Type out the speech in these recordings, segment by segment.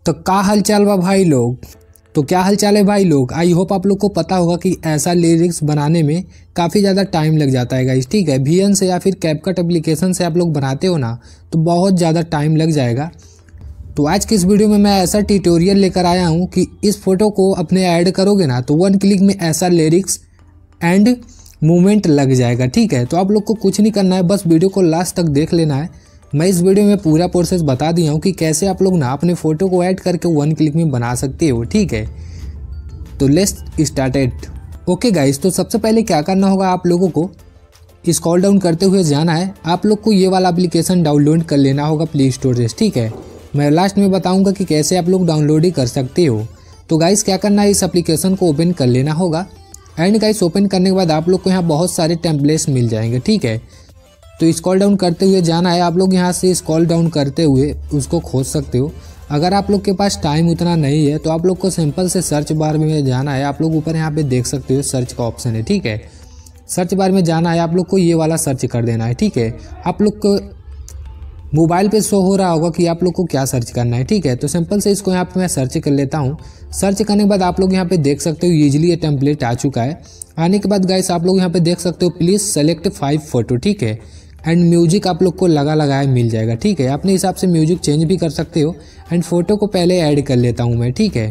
तो क्या हालचाल बा भाई लोग। तो क्या हालचाल है भाई लोग। आई होप आप लोग को पता होगा कि ऐसा लिरिक्स बनाने में काफ़ी ज़्यादा टाइम लग जाता है गाइस। ठीक है, वीएन से या फिर कैपकट एप्लीकेशन से आप लोग बनाते हो ना तो बहुत ज़्यादा टाइम लग जाएगा। तो आज की इस वीडियो में मैं ऐसा ट्यूटोरियल लेकर आया हूँ कि इस फोटो को अपने ऐड करोगे ना तो 1 क्लिक में ऐसा लिरिक्स एंड मूवमेंट लग जाएगा। ठीक है, तो आप लोग को कुछ नहीं करना है, बस वीडियो को लास्ट तक देख लेना है। मैं इस वीडियो में पूरा प्रोसेस बता दिया हूँ कि कैसे आप लोग ना अपने फ़ोटो को ऐड करके 1 क्लिक में बना सकते हो। ठीक है, तो लेट्स स्टार्टेड। ओके गाइस, तो सबसे पहले क्या करना होगा, आप लोगों को स्क्रॉल डाउन करते हुए जाना है। आप लोग को ये वाला एप्लीकेशन डाउनलोड कर लेना होगा प्ले स्टोर से। ठीक है, मैं लास्ट में बताऊंगा कि कैसे आप लोग डाउनलोड ही कर सकते हो। तो गाइस क्या करना है, इस एप्लीकेशन को ओपन कर लेना होगा। एंड गाइस ओपन करने के बाद आप लोग को यहाँ बहुत सारे टेम्पलेट्स मिल जाएंगे। ठीक है, तो स्क्रॉल डाउन करते हुए जाना है। आप लोग यहाँ से स्क्रॉल डाउन करते हुए उसको खोज सकते हो। अगर आप लोग के पास टाइम उतना नहीं है तो आप लोग को सिंपल से सर्च बार में जाना है। आप लोग ऊपर यहाँ पे देख सकते हो सर्च का ऑप्शन है। ठीक है, सर्च बार में जाना है, आप लोग को ये वाला सर्च कर देना है। ठीक है, आप लोग को मोबाइल पे शो हो रहा होगा कि आप लोग को क्या सर्च करना है। ठीक है, तो सिंपल से इसको यहाँ पे मैं सर्च कर लेता हूँ। सर्च करने के बाद आप लोग यहाँ पे देख सकते हो ईजिली ये टेम्पलेट आ चुका है। आने के बाद गाइस आप लोग यहाँ पे देख सकते हो प्लीज़ सेलेक्ट 5 फोटो। ठीक है, एंड म्यूजिक आप लोग को लगाया मिल जाएगा। ठीक है, अपने हिसाब से म्यूजिक चेंज भी कर सकते हो। एंड फोटो को पहले ऐड कर लेता हूँ मैं। ठीक है,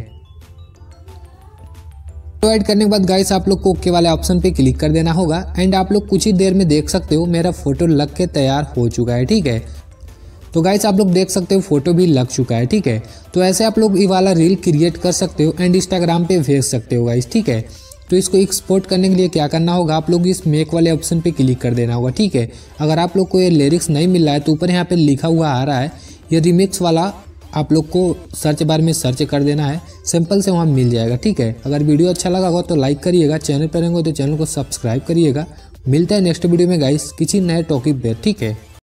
तो ऐड करने के बाद गाइस आप लोग को ओके वाले ऑप्शन पे क्लिक कर देना होगा। एंड आप लोग कुछ ही देर में देख सकते हो मेरा फोटो लग के तैयार हो चुका है। ठीक है, तो गाइस आप लोग देख सकते हो फोटो भी लग चुका है। ठीक है, तो ऐसे आप लोग ये वाला रील क्रिएट कर सकते हो एंड इंस्टाग्राम पे भेज सकते हो गाइस। ठीक है, तो इसको एक्सपोर्ट करने के लिए क्या करना होगा, आप लोग इस मेक वाले ऑप्शन पे क्लिक कर देना होगा। ठीक है, अगर आप लोग को ये लिरिक्स नहीं मिल रहा है तो ऊपर यहाँ पे लिखा हुआ आ रहा है ये रिमिक्स वाला, आप लोग को सर्च बार में सर्च कर देना है, सिंपल से वहाँ मिल जाएगा। ठीक है, अगर वीडियो अच्छा लगा हो तो लाइक करिएगा, चैनल पर रहेंगे तो चैनल को सब्सक्राइब करिएगा। मिलता है नेक्स्ट वीडियो में गाइस किसी नए टॉपिक पे। ठीक है।